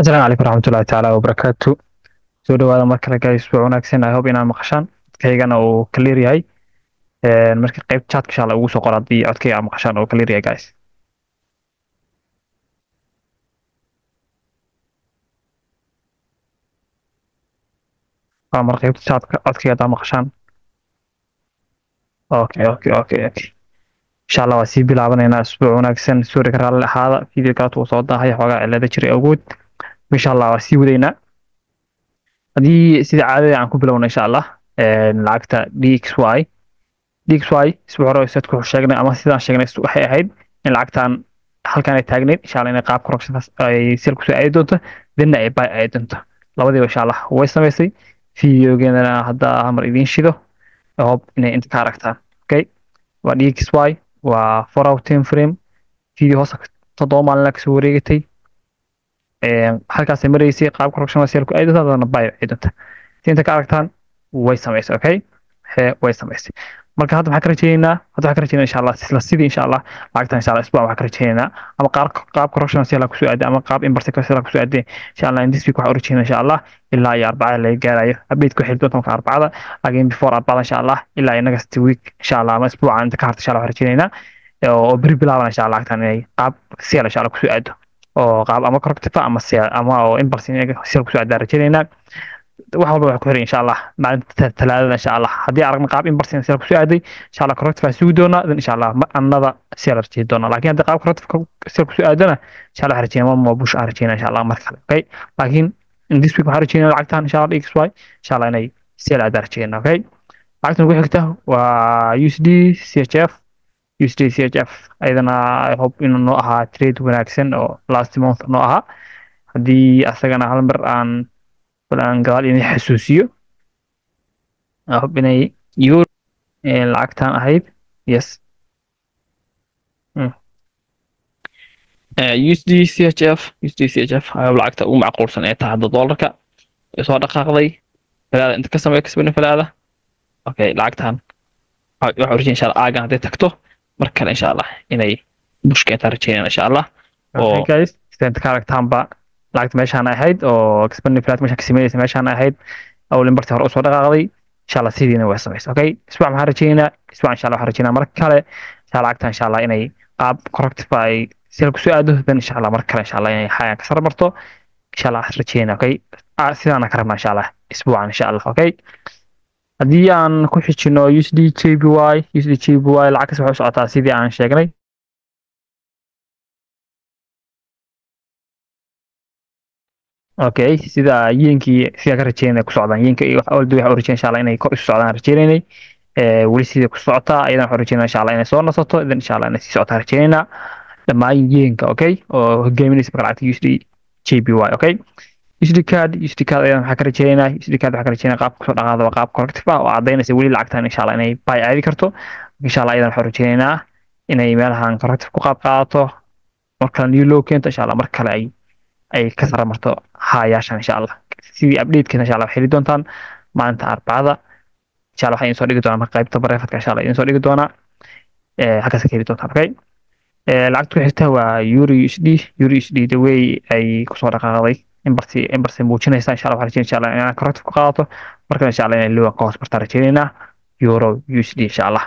السلام عليكم ورحمة الله تعالى وبركاته. soo dhawaada mar kale guys, waa wanaagsan. I hope inaad maqashaan codkaygana uu clear yahay. Marka qayb chat insha Allah ugu soo qor haddii codkayga aad maqashaan oo clear yahay guys. Waa mar qayb chat codkayga aad maqashaan. Okay. Insha Allah waa sii bilaabanaynaa usbuuc wanaagsan. Suuri ka raalli ahaada video kaas uu soo daahay xoogaa cilada jiray awgood. Insha Allah waa sii wadaynaa. Haddii sida caadada aan ku bilowno insha Allah lacagta DXY isbuuc hore sad ku sheegnay ama sidaan sheegnay waxay ahayd in lacagtan halkan ay taagneed insha Allah inay qaab correction ay sel ku soo aadi doonto dina ay buy aadi doonto labadiiba insha Allah way sameysay videogeena hadda mar idin shido hope inay inta ka aragtaan. Okay, waa DXY waa 4 hour time frame video hoos todoba maalin la soo wareegtay halkaas ay maraysay qaab correction sel ku aadi doonto dana buy aadi doonto inta ka aragtaan way sameysay. Okay, way sameysay. marka hadda waxaan ka rajeynaynaa insha Allah isla sidii insha Allah lacagtan insha Allah isbuuc waxaan ka rajeynaynaa ama qaab correction sel ku soo aaday ama qaab inverse sel ku soo aaday insha Allah in this week waxaan u rajeynaa insha Allah ilaa iyo arbacada la gaarayo update ku xil doonta arbacada again before arbacada insha Allah ilaa next week insha Allah ama isbuuca inta ka harta insha Allah waxaan rajeynaynaa oo bari bilaaban insha Allah lacagtan inay qaab sel insha Allah ku soo aado oo qaab ama corrective ama sel ama oo inverse sel ku soo aado rajeynaynaa wax walba wax ku xiran insha Allah maalinta talaadada insha Allah haddii aragna qaab in percent sel ku soo aaday insha Allah corrective sugi doona insha Allah annada sel arjii doona laakiin haddii qaab corrective sel ku soo aadana insha Allah rajeyna ma bush arjeyna insha Allah mar kale. Okay, laakiin in this week waxaan rajeyna lacagtan insha Allah XY insha Allah inay sel aad arjeyna. Okay, lacagtan ugu xigta waa USD CHF ayadana I hope inuu noo ahaa trade wanaagsan oo last month noo ahaa haddii asagana hal mar aan gadaal inay xasuusiyo hope inay euro lacagtan ahayd yes USD CHF lacagta ugu macquulsan ee tahay dollarka soo dhaqaaqday falaada inta ka sameeyo kasbana falaada. Okay, lacagtan waxa urjin insha Allah aagan haday tagto mar kale insha Allah inay bushka inta rajeeyaan insha Allah. Okay guys, inta ka aragtaanba lacagta meeshaan ahayd oo kasbana falaada meesha ka sameeyay meeshaan ahayd oo limbarta hore soo dhaqaaqday insha Allah sidiina way sameeyay. Okay, isbuuc ma rajeeyna isbuuc insha Allah waxa rajeeyna mar kale insha Allah lacagta insha Allah inay qaab corrective ay sel ku soo aado dan insha Allah mar kale insha Allah inay xayaan ka sarbarto insha Allah rajeeyna. Okay, sidaana ka rabnaa insha Allah isbuucan insha Allah. Okay, haddii aan ku xijino USD JPY lacagtaas waxay u socotaa sidii aan sheegnay. Okay, sida yeenkii sida ka rajeynay ku socdaan yeenka iyo wax walba waxa u rajeynay insha Allah inay kor u socdaan rajeynay wali sida ku socotaa ayadana waxa rajeynay insha Allah inay soo nasato idan insha Allah inay sii socotaa rajeynayna dhammaan yeenka. Okay, oo hogaaminaysa lacagta USD JPY. Okay, USD CAD ayadana waxa ka rajeynay qaab ku soo dhaqaaqada qaab corrective oo cadeynaysa wali lacagtan insha Allah inay buy aadi karto insha Allah ayadana waxa rajeynayna inay meelahan corrective ku qaab qaadato marka new low keento insha Allah mar kale ay ka saramarto hayaashan insha Allah sidii update-kan insha Allah xiri doontaan maalinta arbacada insha Allah waxaan soo dhigi doonaa qaybta bareefadka insha Allah idin soo dhigi doonaa halkaas ka heli doontaan. Okay, lacagtu xigta waa euro USD the way ay ku soo dhaqaaqday in barsi muujinaysa insha Allah waxaan insha Allah inaan corrective ku qaadato marka insha Allah inay low ka hoos barta rajeynayna euro USD insha Allah.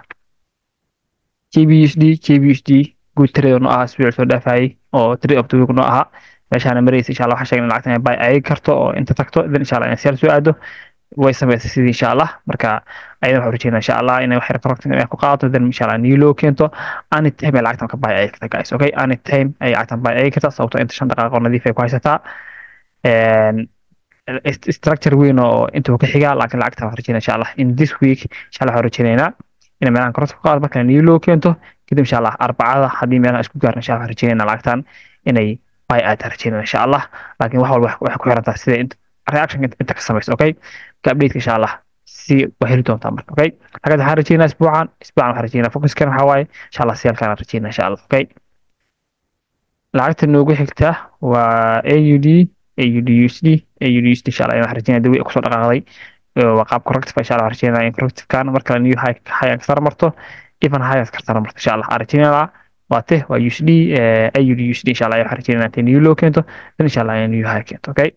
JBUSD good trade no ah isbuuc soo dhaafay oo trade of the week no aha meeshaan maraysa insha Allah waxa sheegnay lacagtan ay buy ay karto oo inta tagto idan insha Allah inay sel soo aado way sameysay sidii insha Allah marka ayada waxa rajeynaa insha Allah inay wax corrective ay ku qaadato idan insha Allah new low keento ani time lacagtan ka buy ay karto guys. Okay, ani time ay lacagtan buy ay karto sababtoo inta 5 daqiiqo nadiif ay ku haysataa structure weyn oo inta ka xiga laakiin lacagtan waxa rajeynaa insha Allah in this week insha Allah waxa rajeynaa inay meelaan corrective qaado marka new low keento kadib insha Allah arbacada haddii meelaan isku gaarno insha Allah waxa rajeynaa lacagtan inay buy aad rajeynaa insha Allah laakiin wax walba wax ku xirantaa sida reaction inta ka sameeyso. Okay, ka update insha Allah si waheli doontaa marka. Okay, hada waxaan rajeynaa isbuucan waxaan rajeynaa focus kan waxa waaye insha Allah seel kan rajeynaa insha Allah. Okay, lacagta noogu xigta waa AUD USD insha Allah waxaan rajeynaa dawey ku soo dhaqaaqday waa qaab corrective insha Allah rajeynaa in corrective kan marka new high ka sarmarto even high ka sarmarto insha Allah rajeynaa واته ويو اس دي اي يو دي اس دي ان شاء الله waxaan rajeynaa intay new low keento dan insha Allah ay new high keento okay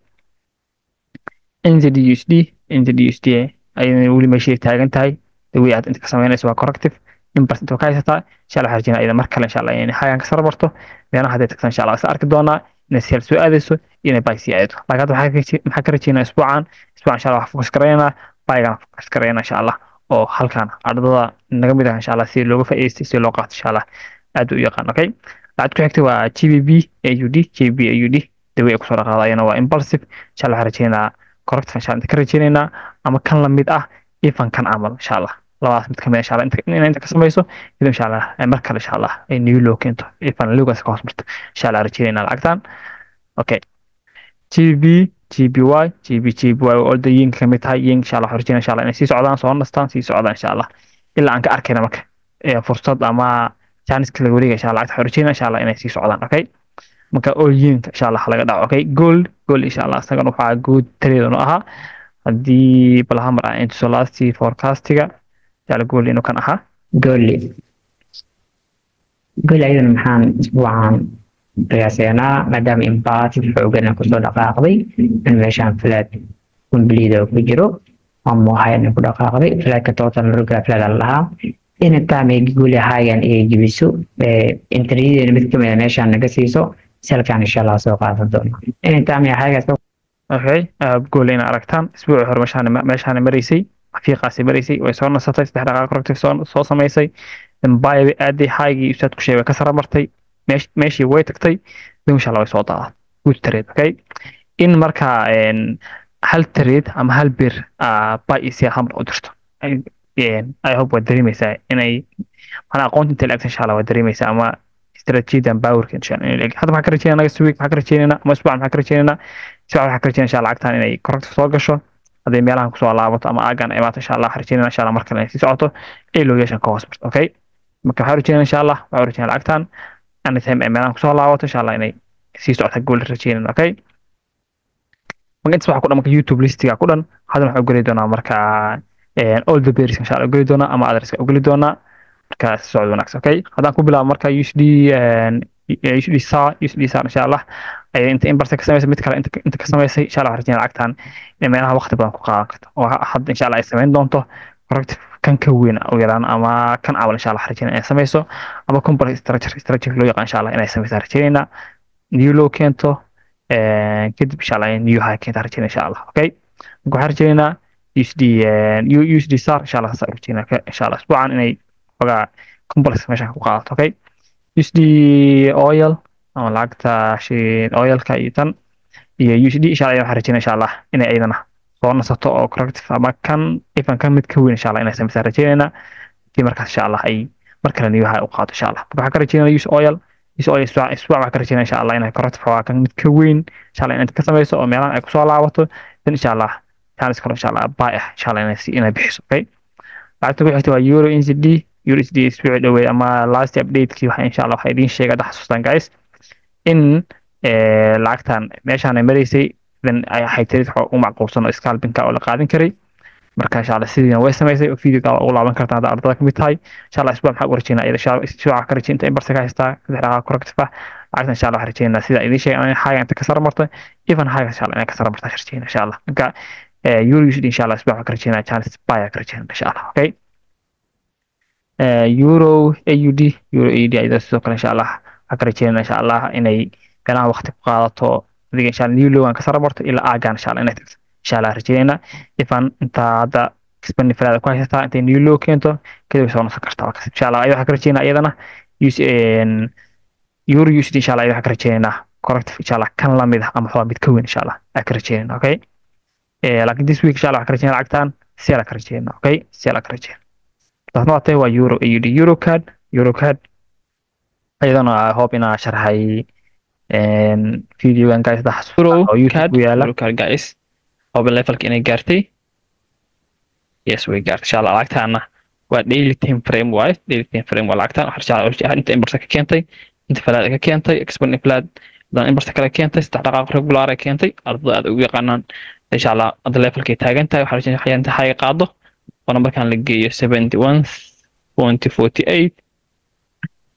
NZD NZD ayay weli meeshay taagan tahay way aad inta ka sameynayso waa corrective in bas inta ka haysataa insha Allah waxaan rajeynaa iyada mar kale insha Allah inay high ka sar marto meelaha hadday tagtaan insha Allah is arki doonaa inay seel soo aadayso inay buy sii aado laakiin maxaa ka rajeynaa isbuucan insha Allah wax focus gareynaa buygan focus gareynaa insha Allah oo halkan ardada naga mid ah insha Allah si looga faa'iideysto si loo qaato insha Allah aad u yaqaan okay lacag ku xigtay waa GBP AUD GBP AUD daway ku soo dhaqaadayna waa impulsive insha Allah waxaan rajeynaa corrective insha Allah ka rajeynaa ama kan la mid ah ifan kan amal insha Allah labadaas mid kamid insha Allah inta ka samayso insha Allah mar kale insha Allah ay new low keento ifan lugas ka hoos marto insha Allah rajeynaa lacagtan okay GBY all the yin kamid tahay yin insha Allah rajeynaa insha Allah inay sii socdaan soo nastaan sii socdaan insha Allah ilaa aan ka arkayna marka fursad ama chance kala wareega insha Allah lacagta rajeynaa insha Allah inay sii socdaan okay marka all yin insha Allah laga dhaco okay gold insha Allah asagan waxaa good trade oo ahaa haddii balhamar ah inta solastii forecastiga jecla gool inuu kan ahaa gool aydan maxaan isbuucan qiyaaseynaa maadaama imbaati xoogana kusoo dhaqaaqday in meeshaan flat complete ku jiro ama hayna ku dhaqaaqday flatka total marka flat lahaa in taamay gool hayan ee jibiso internetka mid kamid ah meeshaan naga siiso selkan insha Allah soo qaadan doona in taamay hayaga okay gool in aragtaan isbuuci hore meeshaan maraysay fiiqaasi maraysay way soo nasatay saddex dhaqaaq corrective soo samaysay baayabi aaday haygii ustaad ku sheegay ka sara martay meeshii way tagtay insha Allah way soo daadaa good trade okay in marka hal trade ama hal bir buy is hamr u dirto I hope waa dareemaysaa inay mana aqoonta inta lacagta insha Allah waa dareemaysaa ama استراتيجية باور كان شان حتى ما كرتين أنا سويك ما كرتين ما أسبوع ما كرتين سواء ما كرتين إن شاء الله عكتان إني كوركت فوق شو هذا ميلان كسو الله بط أما أجان إمات إن شاء الله حرتين إن شاء الله مركنا سيسعته إلو يشان كوسبرت أوكي ما كحرتين إن شاء الله وعرتين العكتان أنا ثم ميلان كسو الله بط إن شاء الله إني سيسعته تقول الرتين أوكي ما كنت سبحان كنا مك يوتيوب ليستي أقولن هذا نحن قولي دونا مركا all the berries إن شاء الله قولي دونا أما أدرس قولي دونا markaas socod wanaagsan okay hadaan ku bilaabo marka USD insha Allah ay inta imbarta ka sameysay mid kale inta ka sameysay insha Allah rajeen lacagtan in meelaha waqti badan ku qaadan karto oo hadda insha Allah ay sameyn doonto corrective kan ka weyn oo yaraan ama kan awal insha Allah rajeen ay sameyso ama company structure loo yaqaan insha Allah inay sameyso rajeena new low keento kadib insha Allah new high keento rajeen insha Allah okay waxaan rajeena USD SAR insha Allah rajeena insha Allah isbuucan inay وقع complex ماشي وقعت اوكي USD oil او لعقتها شيء oil كايتن هي USD ان شاء الله waxaan ان شاء الله inay ايدنا soo nasato oo corrective ama kan ifan kan mid ka weyn insha Allah inay sameeyaan rajeena tii markaas insha Allah ay markale niyo hay u qaato insha Allah waxaan ka rajeynaa USD oil waxaan ka rajeynaa insha Allah inay corrective waa kan mid ka weyn insha Allah inay ka sameeyso oo meelan ay ku soo laabato insha Allah taan iskaro insha Allah baa insha Allah inay bixiso okay lacagta ku xigta waa euro NZD USD isbuuci dhawey ama last update-kii waxa insha Allah waxa idin sheegay xasuustaan guys in lacagtan meeshaan ay maraysay dan ay haytay u macquulsan oo scalping-ka oo la qaadan karay marka insha Allah sidii way sameysay oo video-ga ugu laaban kartaa hadda ardada kamid tahay insha Allah isbuuc maxaa u rajeynaa insha Allah isbuuca ka rajeynta in barta ka haystaa saddex dhaqaaq corrective lacagtan insha Allah rajeynaa sida idin sheegay in high inta ka sar martay even high insha Allah inay ka sar martay rajeynaa insha Allah marka euro USD insha Allah isbuuca ka rajeynaa chance buy ka rajeynaa insha Allah okay euro AUD ayada sidoo kale insha Allah waxaan ka rajeynaa insha Allah inay galaan waqti ku qaadato adiga insha Allah new low aan ka sar marto ilaa aagaan insha Allah inay tagto insha Allah rajeynaa ifan inta hadda expand falaada ku haysataa intay new low keento kadib soo noqon kartaa insha Allah ayada waxaan ka rajeynaa iyadana euro USD insha Allah waxaan ka rajeynaa corrective insha Allah kan la mid ah ama xoolo mid ka weyn insha Allah aan ka rajeynaa okay laakiin this week insha Allah waxaan ka rajeynaa lacagtan si la ka rajeynaa okay si la ka rajeynaa taasna waa waa euro AUD eurocard ayadana I hope inaa sharxay videogan guys da xasuuro oo YouTube yaala eurocard guys hope levelka inay gaartay yes way gaartay insha Allah lacagtaana waa daily time frame waa lacagtaan waxaan inta imbarta ka keentay inta falaad ka keentay expand falaad dan imbarta kala keentay saddex dhaqaaq regular ay keentay ardada aad ugu yaqaanaan insha Allah hadda levelka taagan tahay waxaan inta hay qaado ونمبر كان لقيه 71.48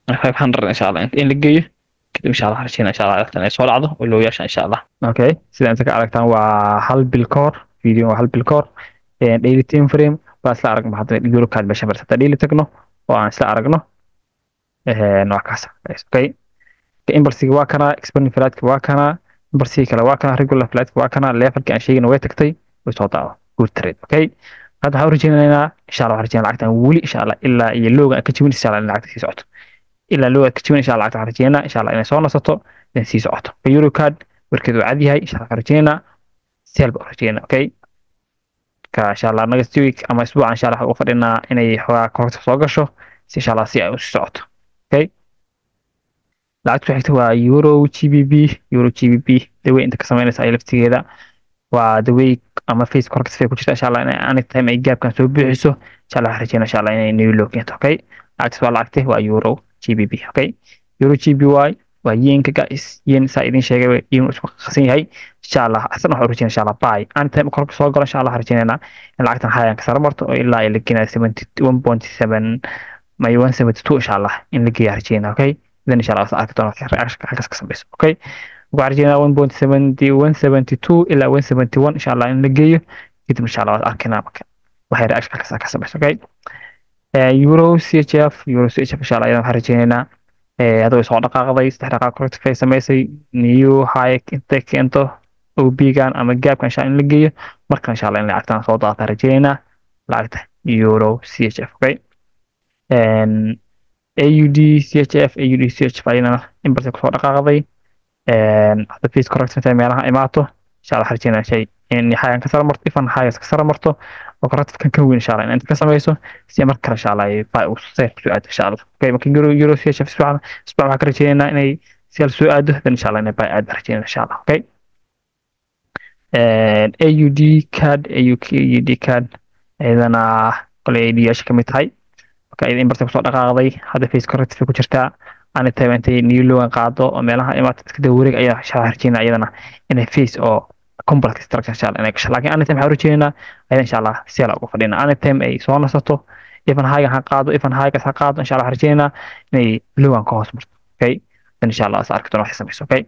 500 insha Allah in la geeyo kadib insha Allah harjina insha Allah aragtaan ay soo dhacdo oo loo yeesho insha Allah. Okay, sida inta ka aragtaan waa hal bil koor video waa hal bil koor daily time frame baa isla aragno hadda euro card meesha barta daily tagno oo aan isla aragno nooc kaas. Okay, imbalsiga waa kana expanding flight waa kana imbalsiga kale waa kana regular flight waa kana levelka aan sheegayna way tagtay way soo daawo good trade. Okay, hadda waxaan rajaynaynaa insha Allah waxaan rajaynaynaa lacagtan weli insha Allah ilaa iyo looga ka jibin insha Allah in lacagta sii socoto ilaa looga ka jibin insha Allah lacagta waxaan rajaynaynaa insha Allah inay soo nasato in sii socoto euro card warkeedu cad yahay insha Allah waxaan rajaynaynaa seel baan rajaynaynaa. Okay, ka insha Allah next week ama isbuuca insha Allah waxaan u fadhinaa inay xogaa kororta soo gasho si insha Allah si ay u sii socoto. Okay, lacagtu xigta waa euro gbp dawey inta ka samaynaysa ay laftigeeda waa dawey ama face kororta ku jirta insha Allah in anytime ay gaabkan soo buuxiso insha Allah waxaan rajaynaynaa insha Allah inay new low keento. Okay, lacagtaas waa lacagtay waa euro gbp. Okay, euro gbp waa yeenka guys yeen saa idin sheegay yeen isku qasan yahay insha Allah asana waxaan rajaynaynaa insha Allah buy anytime kororta soo galo insha Allah waxaan rajaynaynaa in lacagtan hayaan ka sar marto oo ilaa ay la keenay 71.7 ma 172 insha Allah in la geeyo rajaynaynaa. Okay, then insha Allah saacad doona reaction halkaas ka samayso. Okay, waxaan rajaynaynaa 1.70 172 ilaa 171 insha Allah in la geeyo kadib insha Allah arkina marka waxay reaction halkaas ka samayso. Okay, euro chf insha Allah waxaan rajaynaynaa hadda way soo dhaqaaqday saddex dhaqaaq kororta ay samaysay new high inta keento OB gan ama gaabkan insha Allah in la geeyo marka insha Allah in lacagtan soo daata rajaynaynaa lacagta euro chf. Okay, AUD CHF ayna in barta ku soo dhaqaaqday hadda face correction tay meelaha imaato insha Allah harjina shay in hay'an ka sar marto ifan hay'as ka sar marto oo corrective kan ka weyn insha Allah inta ka samayso si mar kale insha Allah ay faa u soo aad insha Allah. Okay, marka euro CHF isbuuca waxa ka rajeynaa inay seel soo aado insha Allah inay baa aad rajeynaa insha Allah. Okay, AUD card ayadana qolay ADH kamid tahay. Okay, in barta ku soo dhaqaaqday hadda face corrective ku jirtaa aan taabantay new low qaado oo meelaha imaad iska dawareeg ayaa harjina ayadana inay face oo complex structure insha Allah inay gasho laakiin aan waxaan rajaynaynaa ayada insha Allah seel ugu fadhina aan ay soo nasato ifan high ha qaado ifan high ka qaado insha Allah rajaynaynaa inay low ka hoos marto. Okay, dan insha Allah saar ka doona wax samayso. Okay,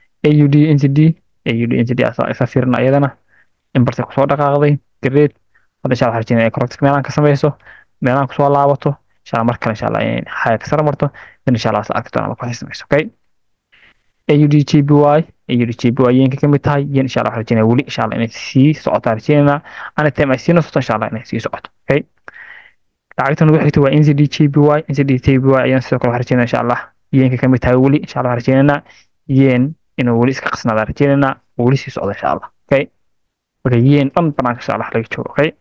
AUD asa fiirna ayadana in barta ku soo dhaqaaqday great hadda insha Allah rajaynaynaa corrective meelaha ka samayso meelaha ku soo laabato insha Allah markale insha Allah in hay'ad ka sar marto dan insha Allah saar ka doona wax samayso. Okay, AUD GBY yeenka kamid tahay yeen insha Allah rajaynaynaa weli insha Allah inay sii socoto rajaynaynaa ana time ay sii nasato insha Allah inay sii socoto. Okay, lacagtan ugu xigta waa NZD GBY ayaan sidoo kale rajaynaynaa insha Allah yeenka kamid tahay weli insha Allah rajaynaynaa yeen inuu weli iska qasnaado rajaynaynaa weli sii socdo insha Allah. Okay, marka yeen dhan banaanka insha Allah laga joogo. Okay,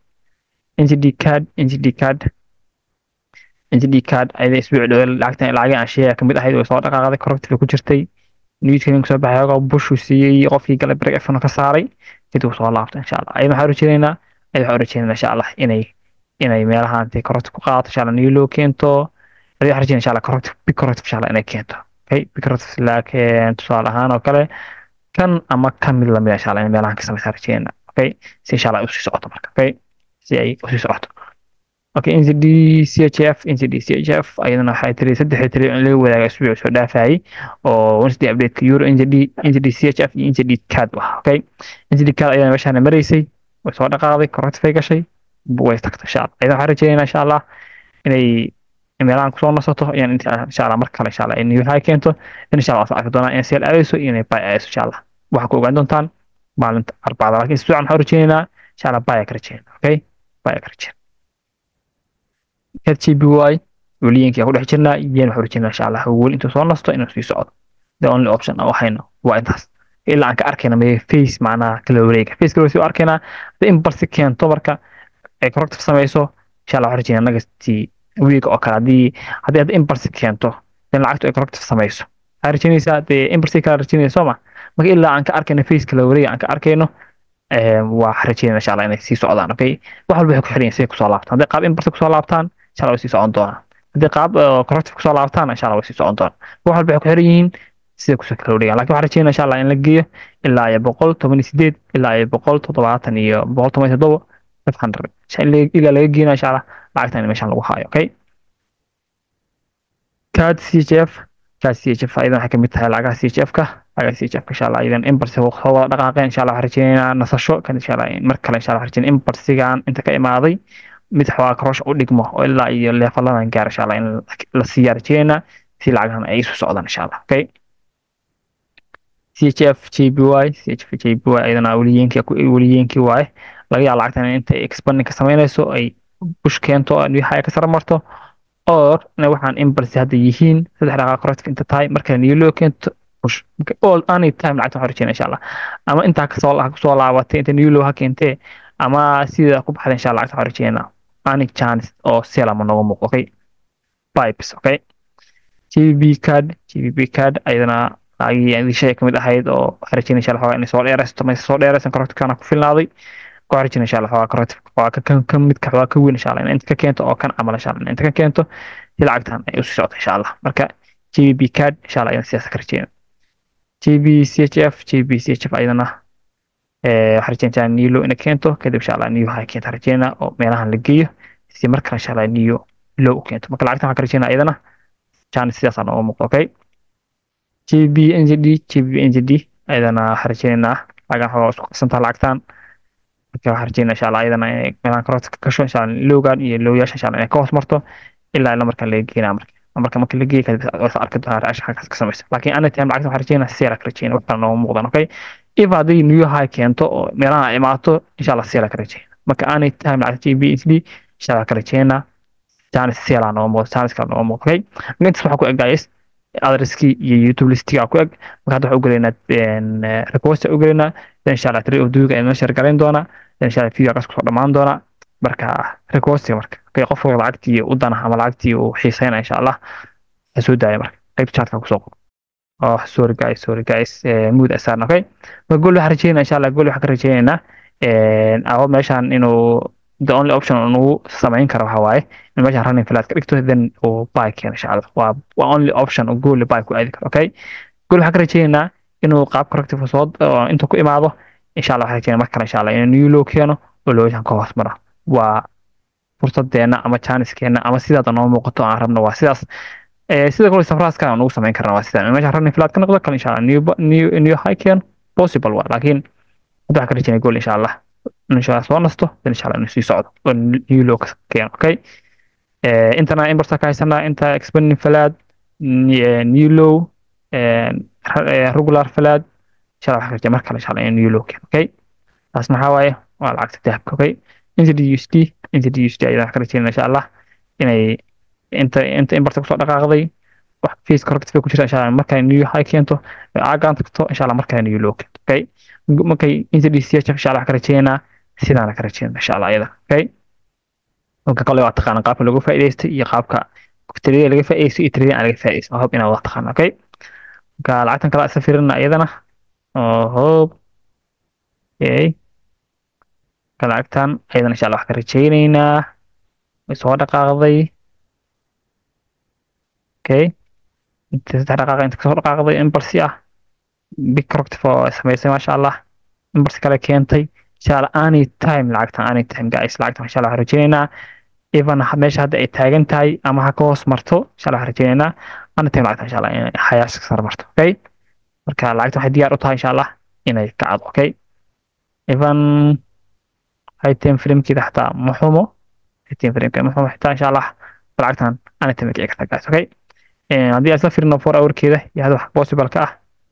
NZD card ayay isbuuc dhow lacagtan aan sheegay kamid ahayd oo soo dhaqaaqday corrective ku jirtay newskan soo baxay oo bush uu siiyay qofkii galay break f ka saaray sidoo soo laabtay insha Allah ayaan waxaan rajaynaynaa insha Allah inay meelaha intay corrective ku qaadato insha Allah new low keento ayaan rajaynaynaa insha Allah corrective insha Allah inay keento. Okay, corrective laakiin tusaale ahaan oo kale kan ama kamid la mid insha Allah in meelaha ka samaysa rajaynaynaa. Okay, si insha Allah u sii socoto marka. Okay, si ay u sii socoto. Okay, NZD CHF ayadana waxay tiri saddex tiri in lagu wadaago isbuuc soo dhaafay oo Wednesday update euro NZD CHF iyo NZD card waa. Okay, NZD card ayadana meeshaan maraysay way soo dhaqaaqday corrective gashay way tagtay insha Allah ayadana waxaan rajaynaynaa insha Allah inay meelahan ku soo nasato ayaan insha Allah mar kale insha Allah in high keento insha Allah saacad doona in seel aadayso inay buy aadayso insha Allah waxa ku ogaan doontaan maalinta arbacada laakiin isbuucan waxaan rajaynaynaa insha Allah buy ka rajaynaa. Okay, buy ka rajaynaa GBY waliinka ku dhex jirnaa yeen waxaan rajaynaynaa insha Allah wali intuu soo nasto inuu sii socdo the only option oo hayno waa intaas ilaa aan ka arkayna may face macnaha kala wareega face kala soo arkayna in barsi keento marka ay corrective samayso insha Allah waxaan rajaynaynaa next week oo kale hadii in barsi keento in lacagtu ay corrective samayso aan rajaynaysaa in barsi kala rajaynayso ma marka ilaa aan ka arkayna face kala wareega aan ka arkayno waa rajaynayna insha Allah inay sii socdaan. Okay, wax walba waxay ku xiran yihiin si ku soo laabtaan hadii qaab in barsi ku soo laabtaan insha Allah way sii socon doonaan hadii qaab corrective ku soo laabtaan insha Allah way sii socon doonaan wax walba waxay ku xiran yihiin sida ku soo kala wareegaan laakiin waxaan rajaynaa insha Allah in la geeyo ilaa 118 ilaa 170 iyo 117 500 ilaa laga geeyo insha Allah lacagtan meeshan lagu haayo. Okay, كاد سي اتش اف كاد سي اتش اف ايضا waxay kamid tahay lacagaha c h f ka lacagaha c h f ka insha Allah idan imbalse soo wada dhaqaaqeen insha Allah waxaan rajeynaynaa nasasho kan insha Allah mar kale insha Allah waxaan rajeynaynaa imbalsigan inta ka imaaday mid xawaa karosh u dhigmo oo ilaa iyo leefaladan gaar insha Allah in la sii rajeynaa si lacagahan ay isu socdaan insha Allah okay CHF JPY CHF JPY ayadana weliyinkii waaye laga yaabo lacagtan inta expanding ka sameynayso ay push keento waxay ka sara marto or waxaan imbalse hadda yihiin saddex dhaqaaq korodka inta tahay marka new low keento push all any time lacagta waxaan rajeyna insha Allah ama intaa kasoo laabatay inta new low ha keentee ama sida ku baxday insha Allah lacagta waxaan rajeyna any chance oo sell ama nooga muuqdo okay pipes okay GBP card ayadana lacagii shay kamid ahayd oo waxaan rajeyna insha Allah inay soo dheeraysan korodkana ku filnaaday waxaan rajeyna insha Allah waa ka mid ka weyn insha Allah inta ka keento oo kan camal insha Allah inta ka keento si lacagtan ay u sii socoto insha Allah marka GBP card insha Allah sidaas ka rajeyna GBCHF ayadana waxaan rajeyna Nilo inay keento kadib insha Allah Nilo waxay keenta rajeyna oo meelahan la geeyo si marka insha Allah Nilo loo keento marka lacagtan waxaan rajeyna ayadana chance sidaas aan ugu muuqdo okay GBNZD ayadana waxaan rajeyna lacagaha waa isku qasantaa lacagtan marka waxaan rajeyna insha Allah ayadana meelahan korodka ka gasho insha Allah lowgan iyo lowyaasha insha Allah inay ka hoos marto ilaa marka la geeyna marka la geeyo kadib waa arki doonaa raashin halkaas ka samaysa laakiin ana time lacagta waxaan rajeyna seel ka rajeyna wax kale nooga muuqdaan okay if haddii new high keento oo meelaha imaato insha Allah seel ka rajeyna marka ana time lacagta GBNZD insha Allah ka rajeyna chance seel aan nooga muuqdo chance kale nooga muuqdo okay intaas waxaa ku eg guys adresskii iyo YouTube listiga ku eg marka hadda waxaan u galeynaa request u galeynaa insha Allah trade of the week ayaan share gareyn doonaa insha Allah video kaas ku soo dhamaan doona marka request marka kay qof lacagtii u dana ama lacagtii uu xiiseynaa insha Allah soo daaya marka qayb chat-ka ku soo qor oh sorry guys mood asaan okay ma gool waxaan rajeynaa insha Allah gool waxaan ka rajeynaynaa awo meeshan inuu the only option uu sameyn karo waxa waaye in meeshan running flat ka dhigto then uu buy keeno insha Allah waa only option uu gool buy ku aadi karo okay gool waxaan ka rajeynaynaa inuu qaab corrective soo inta ku imaado insha Allah waxaan rajeynaynaa marka insha Allah inuu new low keeno oo loojan ka hoos maro waa fursadeena ama chancekeena ama sidaad noo muuqato aan rabno waa sidaas sida kale safraaska aan ugu sameyn karnaa waa sidan meesha running flat ka noqdo kale insha Allah new high keeno possible waa laakiin hadda waxaan ka rajeynayaa gool insha Allah insha Allah soo nasto insha Allah inuu sii socdo oo new low keeno okay intana imbarsa ka haysanaa inta expanding flat new low regular flat insha Allah waxaan ka rajeynayaa marka insha Allah inuu new low keeno okay taas maxaa waaye waa lacagta dahabka okay NZD ayaan ka rajeynayaa insha Allah inay inta imbarta kusoo dhaqaaqday wax fees corrective ku jira insha Allah marka new high keento aagaan tagto insha Allah marka new low keento okay markay NZD insha Allah ka rajeynayaa sidaan ka rajeynayaa insha Allah ayada okay marka kale waa taqaan qaabka lagu faa'iideystay iyo qaabka trade laga faa'iideysto iyo trade aan laga faa'iideysto hope inaad wada taqaan okay marka lacagtan kala safirina ayadana hope okay lacagtan ayadana insha Allah wax ka rajeynaynaa way soo dhaqaaqday okay inta saddex dhaqaaqa inta kasoo dhaqaaqday imbalsi ah big corrective oo samaysay masha Allah imbalsi kale keentay insha Allah any time guys lacagtan insha Allah wax rajeynaynaa even meesha hadda ay taagan tahay ama ha ka hoos marto insha Allah wax rajeynaynaa any time lacagtan insha Allah inay xayaas ka sar marto okay marka lacagtan waxay diyaar u tahay insha Allah inay kacdo okay even item frame-keeda xataa maxumo item frame-ka maxumo xitaa insha Allah lacagtan ana tamaki karta guys okay haddii aan safirno 4 hour-keeda iyo hada wax possible ka ah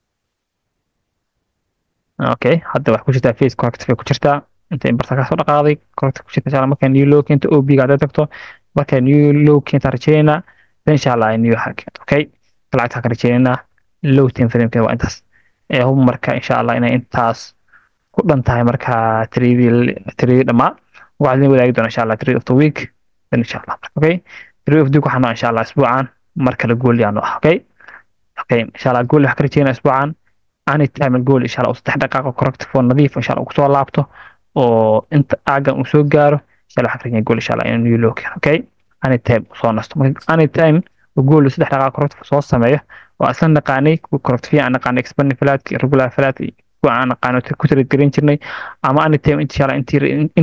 okay hadda wax ku jirta face corrective ku jirta inta imbarta ka soo dhaqaaday corrective ku jirta insha Allah marka new low keento OB ga aad tagto marka new low keento rajeyna insha Allah new high keento okay lacagta ka rajeyna low time frame-ka waa intaas hum marka insha Allah inay intaas ku dhantahay marka trade dhama waxaan wadaagi doonaa insha Allah trade of the week insha Allah okay trade of the week waxaan insha Allah isbuucan marka la gool yaano okay insha Allah gool wax ka rajeyna isbuucan any time gool insha Allah saddex daqiiqo corrective oo nadiif insha Allah ku soo laabto oo inta aagan uu soo gaaro insha Allah wax ka rajeyna gool insha Allah inuu new low keeno okay any time soo nasto any time gool saddex daqiiqo corrective soo sameeyo oo asan naqaanay corrective aan naqaanay expanding flat regular flat aan aqaano ku trade garin jirnay ama aan time insha Allah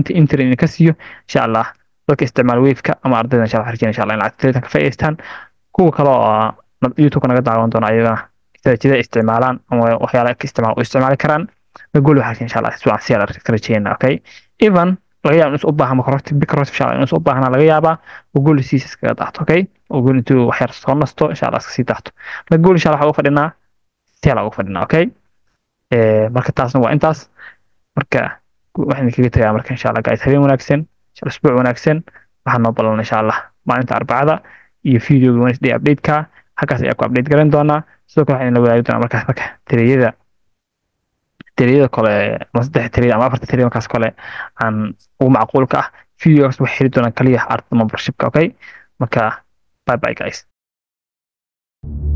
inta ka siiyo insha Allah dadka isticmaal wave-ka ama ardayda insha Allah rajeyna insha Allah in lacagta ka faa'iideystaan kuwa kale oo youtube naga daawan doona ayagana istaraatiijiyada isticmaalaan ama waxyaalaha ka isticmaali karaan nagol waxaa insha Allah isbuucan si ka rajeynaa okay even laga yaabo inuu u baahan makaroti bikros insha Allah inuu u baahan laga yaabaa nagol siis iskaga daato okay nagol intuu wax yar soo nasto insha Allah iska sii daato nagol insha Allah waxa uu fadhinaa si ala ugu fadhinaa okay marka taasna waa intaas marka waxaan kaga tagayaa marka insha Allah guys habeen wanaagsan insha Allah isbuuc wanaagsan waxaan noo ballan insha Allah maalinta arbacada iyo video Wednesday update-ka halkaas ayaa ku update garan doonaa sidoo kale waxaan la wadaagi doonaa markaas marka tiriyada kale ama 3 tiriyada ama 4 tiriyada markaas kale aan ugu macquulka ah videos waxay xiri doonaan kaliya art membership-ka okay marka bye bye guys